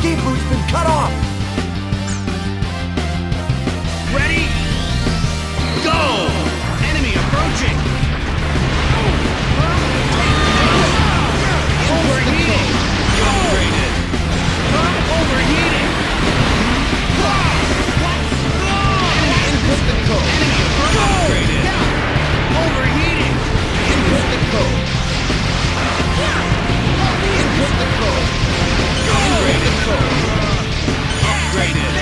escape route's been cut off! Ready? Go! Enemy approaching! Overheating! Upgraded! Overheating! Input the code! Enemy upgraded! Overheating! Input the code! Input the code! Input the code! Upgraded!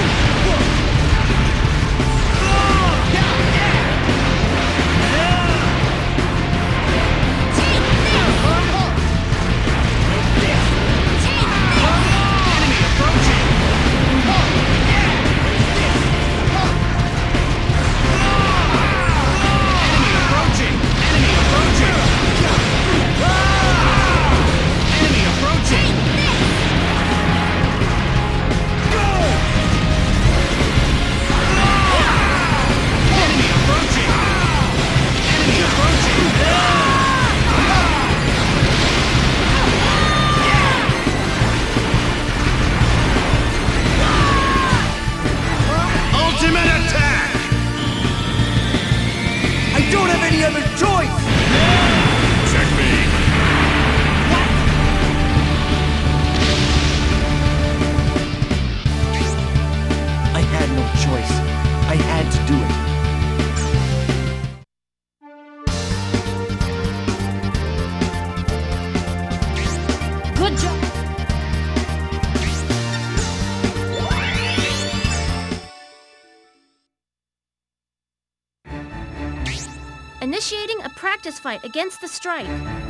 Initiating a practice fight against the strike.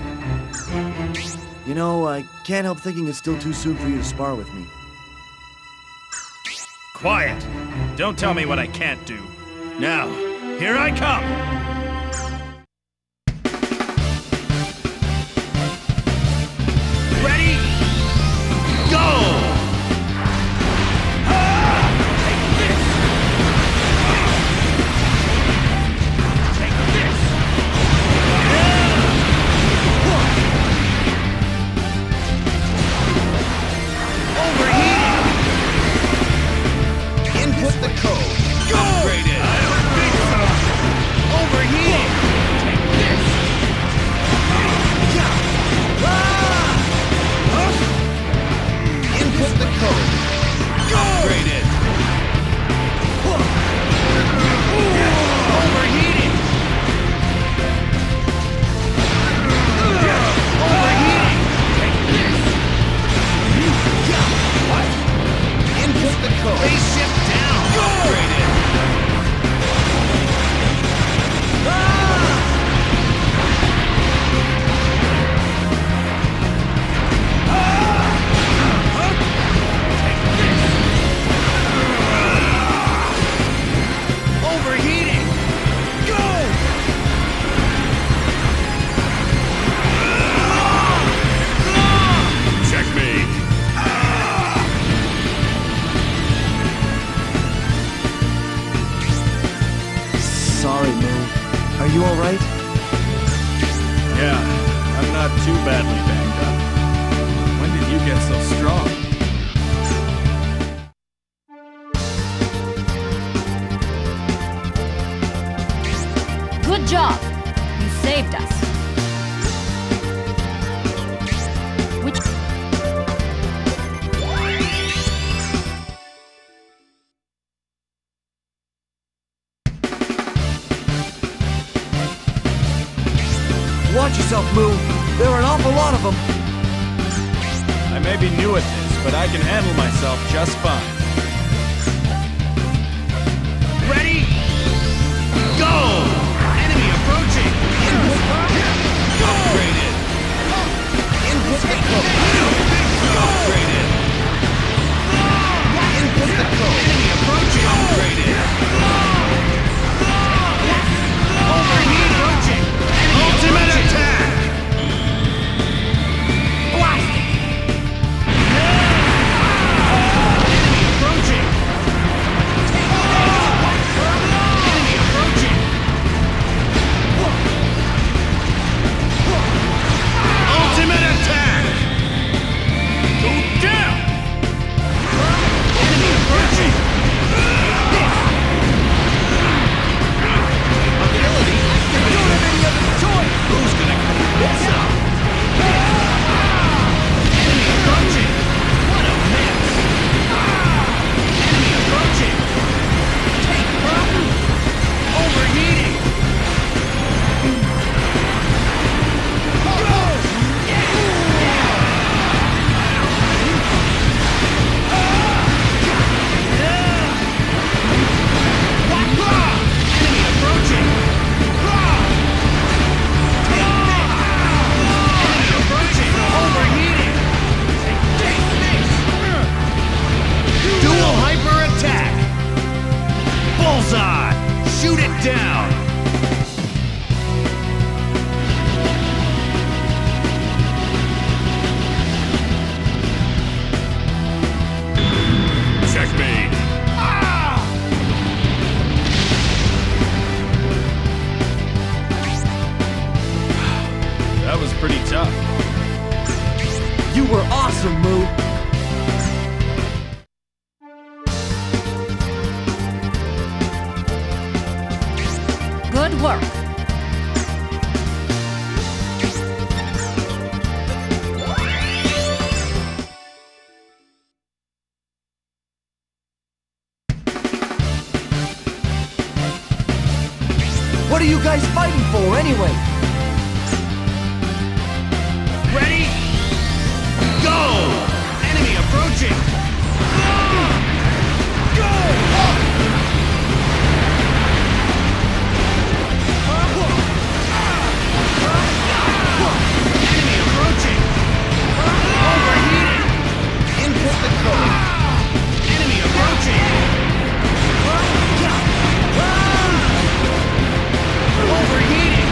You know, I can't help thinking it's still too soon for you to spar with me. Quiet! Don't tell me what I can't do. Now, here I come! Ready? Go! Good job! You saved us. Watch yourself, Moo. There are an awful lot of them. I may be new at this, but I can handle myself just fine. Ready? Go! Enemy approaching! Upgraded! Input the code! Upgraded! Input the code! Enemy approaching! Upgraded! Overheat approaching! Ultimate attack! Blast! Enemy approaching! Enemy approaching! That was pretty tough. You were awesome, Moo. Good work. What are you guys fighting for, anyway? Ready? Go! Enemy approaching! Enemy approaching! Overheating! Input the code. Enemy approaching! Overheating!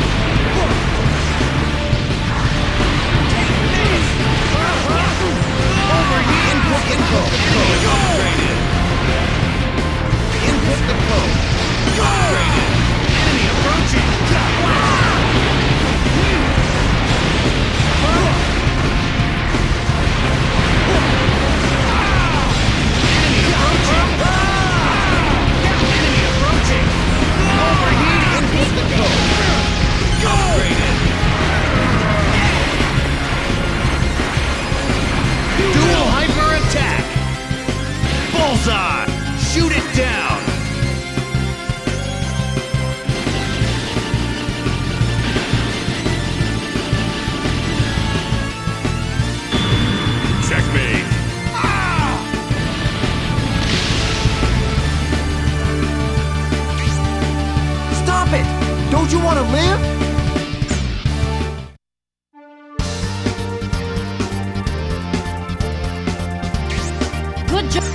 Take this! Overheating! Input the code. Upgraded. Input the code. Upgraded. Enemy approaching! Enemy approaching! Enemy approaching! Overheating! Input the code. Upgraded. Dual hyper attack! Bullseye! Shoot it down! Checkmate! Stop it! Don't you want to live? Good job.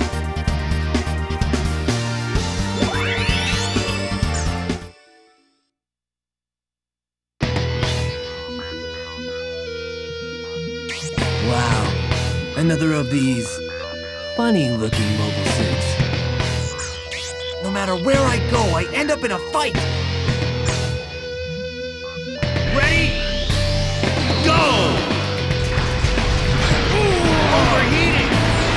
Wow. Another of these funny-looking mobile suits. No matter where I go, I end up in a fight! Ready? Go! Overheating!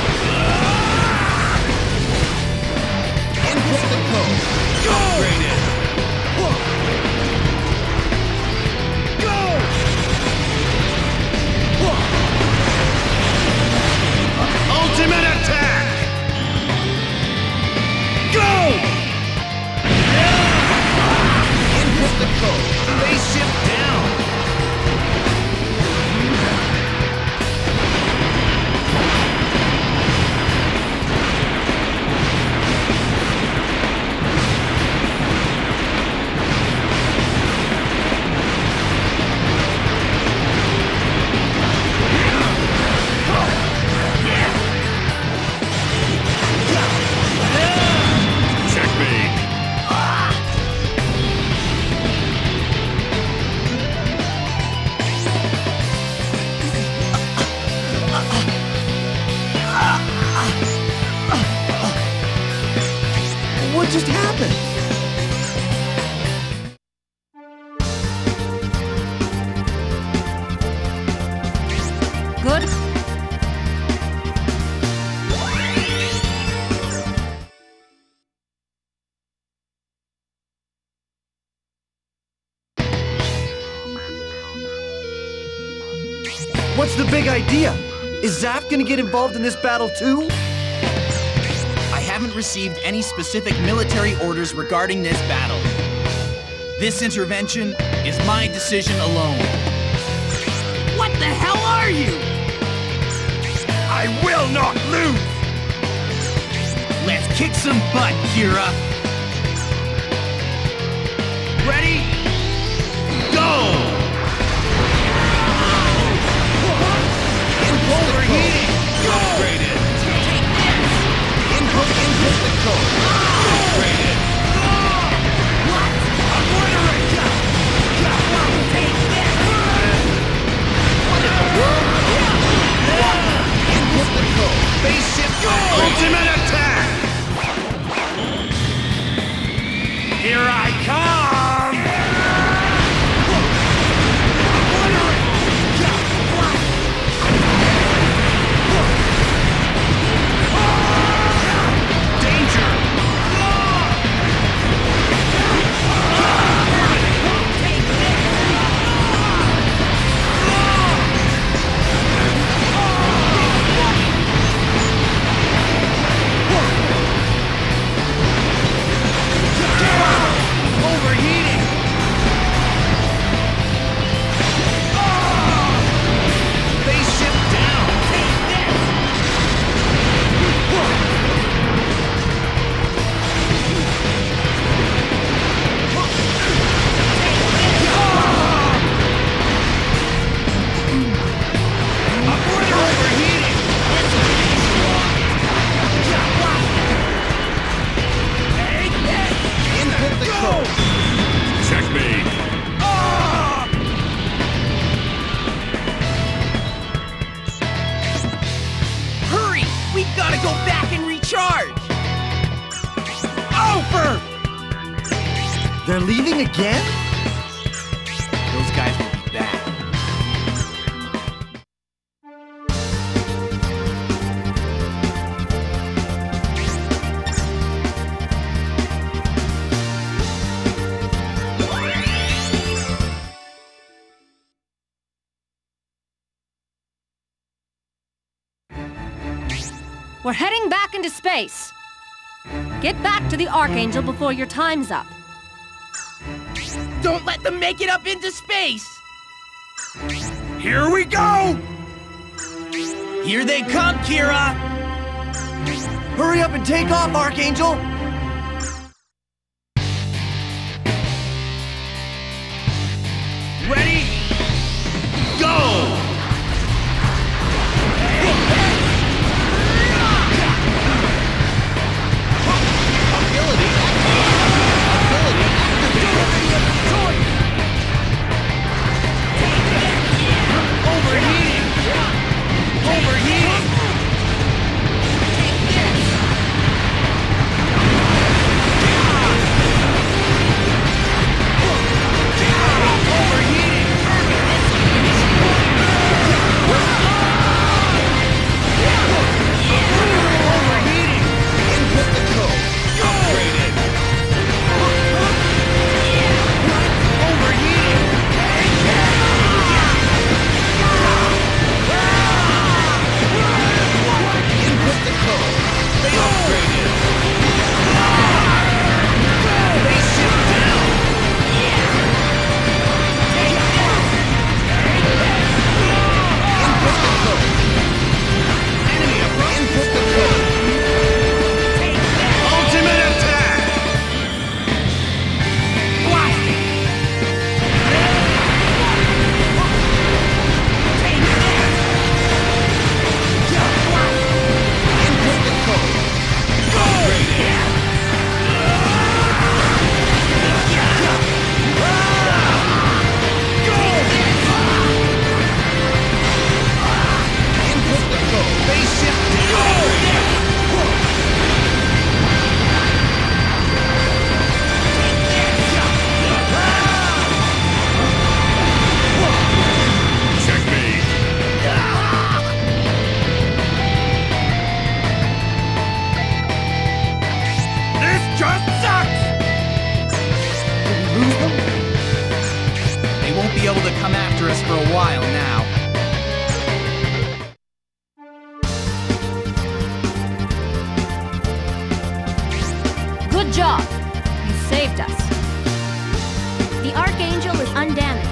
Input the code. Upgraded. Go! Ultimate attack! Go! Input the code. Spaceship down. Checkmate. What just happened? Good. What's the big idea? Is Zaf gonna get involved in this battle too? I haven't received any specific military orders regarding this battle. This intervention is my decision alone. What the hell are you? I will not lose! Let's kick some butt, Kira. Ready? Go! Overheating! Upgraded! Input the code. Upgraded! What? Obliterate! Take this! What in the world? Input the code. Spaceship go! Ultimate attack! Here I come! They're leaving again? Those guys will be back. We're heading back into space. Get back to the Archangel before your time's up. Don't let them make it up into space! Here we go! Here they come, Kira! Hurry up and take off, Archangel! Ready? Go! Be able to come after us for a while now. Good job. You saved us. The Archangel is undamaged.